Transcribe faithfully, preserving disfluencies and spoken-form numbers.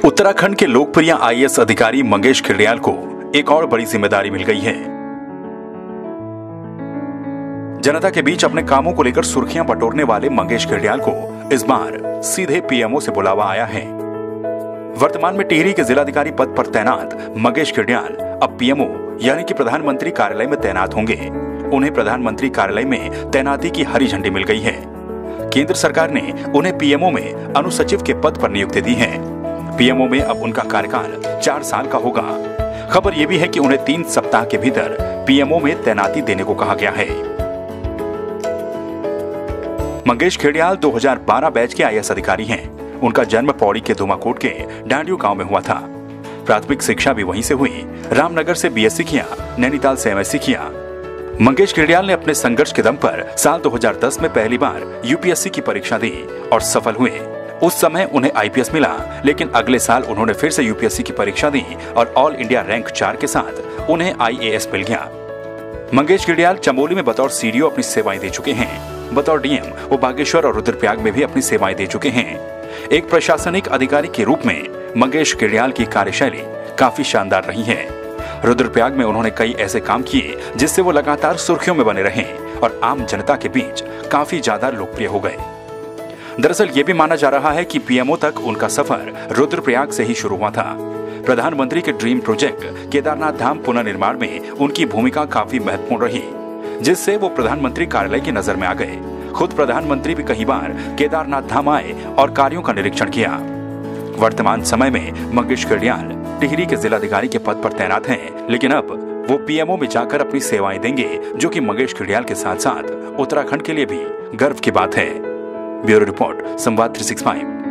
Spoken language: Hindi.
उत्तराखंड के लोकप्रिय आई ए एस अधिकारी मंगेश घिल्डियाल को एक और बड़ी जिम्मेदारी मिल गई है। जनता के बीच अपने कामों को लेकर सुर्खियां बटोरने वाले मंगेश घिल्डियाल को इस बार सीधे पी एम ओ से बुलावा आया है। वर्तमान में टिहरी के जिलाधिकारी पद पर तैनात मंगेश घिल्डियाल अब पी एम ओ यानी कि प्रधानमंत्री कार्यालय में तैनात होंगे। उन्हें प्रधानमंत्री कार्यालय में तैनाती की हरी झंडी मिल गई है। केंद्र सरकार ने उन्हें पी एम ओ में अनुसचिव के पद पर नियुक्ति दी है। पी एम ओ में अब उनका कार्यकाल चार साल का होगा। खबर यह भी है कि उन्हें तीन सप्ताह के भीतर पी एम ओ में तैनाती देने को कहा गया है। मंगेश घिल्डियाल दो हज़ार बारह बैच के आई ए एस अधिकारी हैं। उनका जन्म पौड़ी के धुमाकोट के डांडियो गांव में हुआ था। प्राथमिक शिक्षा भी वहीं से हुई। रामनगर से बी एस सी किया, नैनीताल से एम एस सी किया। मंगेश घिल्डियाल ने अपने संघर्ष के दम पर साल दो हज़ार दस में पहली बार यू पी एस सी की परीक्षा दी और सफल हुए। उस समय उन्हें आई पी एस मिला, लेकिन अगले साल उन्होंने फिर से यू पी एस सी की परीक्षा दी और ऑल इंडिया रैंक चार के साथ उन्हें आई ए एस मिल गया। मंगेश घिल्डियाल चमोली में बतौर सी डी ओ अपनी सेवाएं दे चुके हैं। बतौर डी एम वो बागेश्वर और रुद्रप्रयाग में भी अपनी सेवाएं दे चुके हैं। एक प्रशासनिक अधिकारी के रूप में मंगेश घिल्डियाल की कार्यशैली काफी शानदार रही है। रुद्रप्रयाग में उन्होंने कई ऐसे काम किए जिससे वो लगातार सुर्खियों में बने रहे और आम जनता के बीच काफी ज्यादा लोकप्रिय हो गए। दरअसल ये भी माना जा रहा है कि पी एम ओ तक उनका सफर रुद्रप्रयाग से ही शुरू हुआ था। प्रधानमंत्री के ड्रीम प्रोजेक्ट केदारनाथ धाम पुनर्निर्माण में उनकी भूमिका काफी महत्वपूर्ण रही, जिससे वो प्रधानमंत्री कार्यालय की नजर में आ गए। खुद प्रधानमंत्री भी कई बार केदारनाथ धाम आए और कार्यों का निरीक्षण किया। वर्तमान समय में मंगेश घिल्डियाल टिहरी के जिलाधिकारी के पद पर तैनात हैं, लेकिन अब वो पी एम ओ में जाकर अपनी सेवाएं देंगे, जो कि मंगेश घिल्डियाल के साथ साथ उत्तराखंड के लिए भी गर्व की बात है। ब्यूरो रिपोर्ट, संवाद तीन सौ पैंसठ।